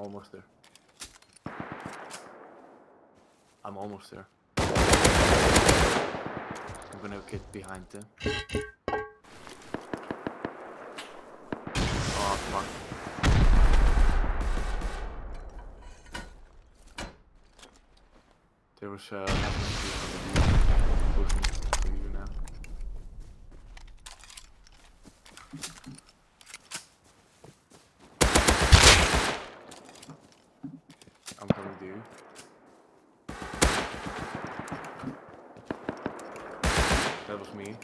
almost there. I'm almost there. I'm gonna get behind them. Oh fuck. There was pushing for you now. I'm coming to you. That was me.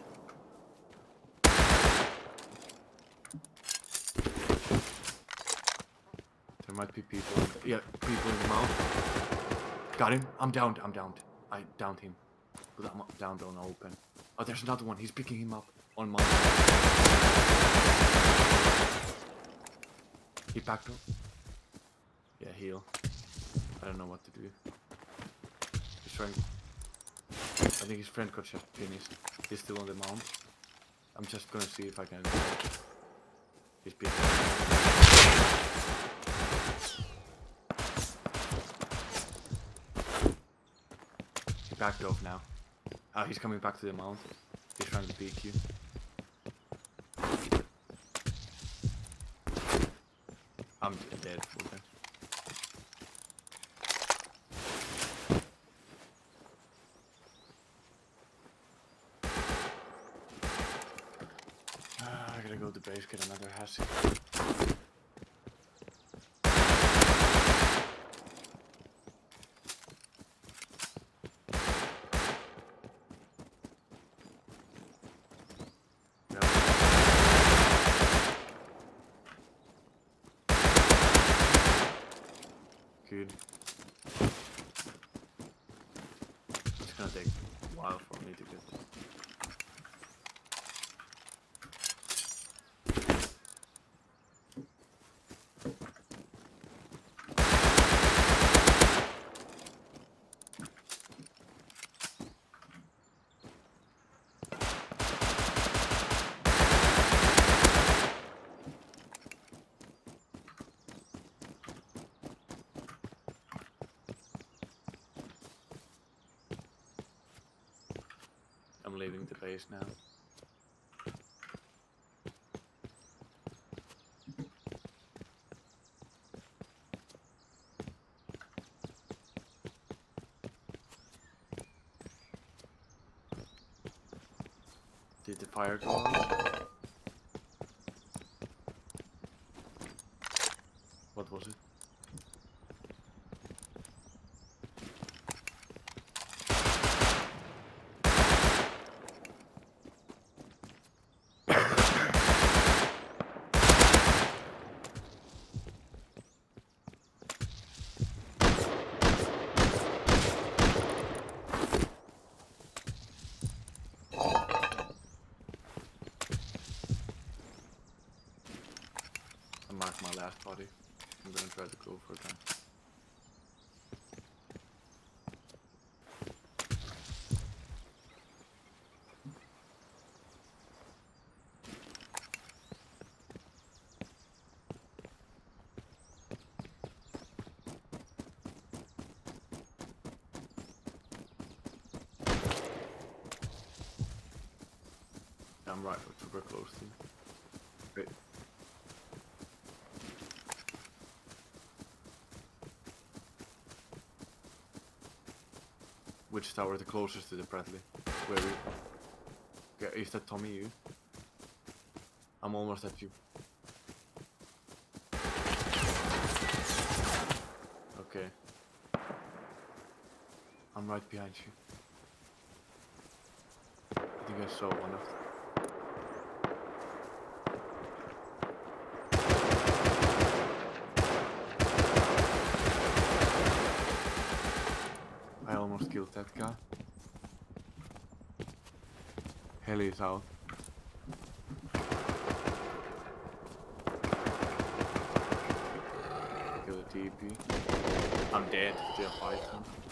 There might be people. Yeah, people in the mouth. Got him. I'm downed. I'm downed. I downed him. But I'm downed on open. Oh, there's another one. He's picking him up on my. He backed up. Yeah, heal. I don't know what to do. He's trying. I think his friend got just finished. He's still on the mount. I'm just gonna see if I can. He's being. He backed off now. Oh, he's coming back to the mount. He's trying to peek you. I'm dead. Okay. I gotta go to base, get another Hassie. Good. It's gonna take a while for me to get there. I'm leaving the base now. Did the fire go on? What was it? Mark my last body. I'm gonna try to go for that. I'm right, super close to you. Great. Which tower the closest to the Bradley? Where we... Yeah, is that Tommy you? I'm almost at you. Okay. I'm right behind you. I think I saw one of them. I almost killed that guy. Heli is out. Kill the TP. I'm dead. Still fighting.